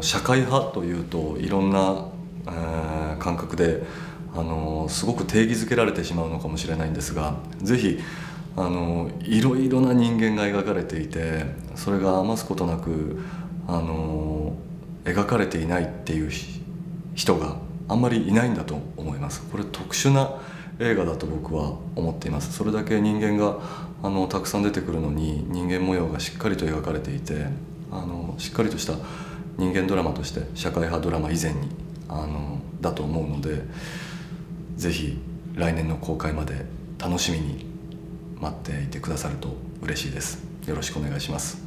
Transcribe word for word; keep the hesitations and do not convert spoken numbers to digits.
社会派というといろんな、えー感覚であのすごく定義づけられてしまうのかもしれないんですが、ぜひあのいろいろな人間が描かれていて、それが余すことなくあの描かれていないっていう人があんまりいないんだと思います。これ特殊な映画だと僕は思っています。それだけ人間があのたくさん出てくるのに、人間模様がしっかりと描かれていて、あのしっかりとした人間ドラマとして社会派ドラマ以前にあのだと思うので、ぜひ来年の公開まで楽しみに待っていてくださると嬉しいです。よろしくお願いします。